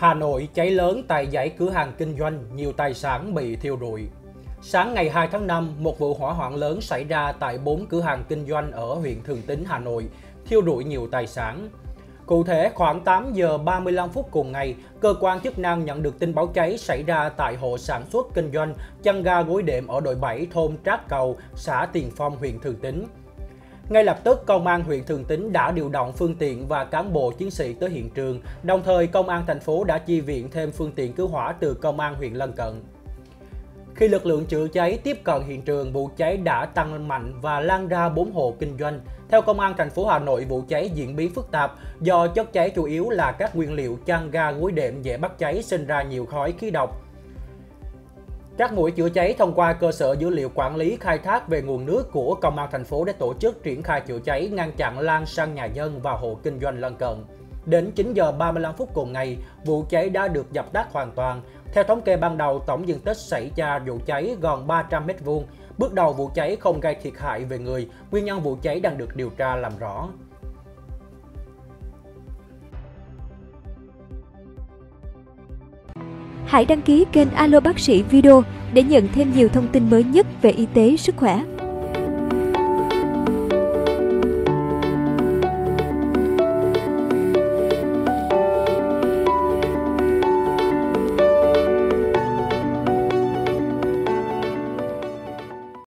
Hà Nội cháy lớn tại dãy cửa hàng kinh doanh, nhiều tài sản bị thiêu rụi. Sáng ngày 2 tháng 5, một vụ hỏa hoạn lớn xảy ra tại 4 cửa hàng kinh doanh ở huyện Thường Tín, Hà Nội, thiêu rụi nhiều tài sản. Cụ thể, khoảng 8 giờ 35 phút cùng ngày, cơ quan chức năng nhận được tin báo cháy xảy ra tại hộ sản xuất kinh doanh chăn ga gối đệm ở đội 7 thôn Trác Cầu, xã Tiền Phong, huyện Thường Tín. Ngay lập tức, Công an huyện Thường Tín đã điều động phương tiện và cán bộ chiến sĩ tới hiện trường, đồng thời Công an thành phố đã chi viện thêm phương tiện cứu hỏa từ Công an huyện lân cận. Khi lực lượng chữa cháy tiếp cận hiện trường, vụ cháy đã tăng mạnh và lan ra 4 hộ kinh doanh. Theo Công an thành phố Hà Nội, vụ cháy diễn biến phức tạp do chất cháy chủ yếu là các nguyên liệu chăn ga gối đệm dễ bắt cháy, sinh ra nhiều khói khí độc. Các mũi chữa cháy thông qua cơ sở dữ liệu quản lý khai thác về nguồn nước của Công an thành phố để tổ chức triển khai chữa cháy, ngăn chặn lan sang nhà dân và hộ kinh doanh lân cận. Đến 9 giờ 35 phút cùng ngày, vụ cháy đã được dập tắt hoàn toàn. Theo thống kê ban đầu, tổng diện tích xảy ra vụ cháy gần 300 m². Bước đầu vụ cháy không gây thiệt hại về người, nguyên nhân vụ cháy đang được điều tra làm rõ. Hãy đăng ký kênh Alo Bác sĩ Video để nhận thêm nhiều thông tin mới nhất về y tế, sức khỏe.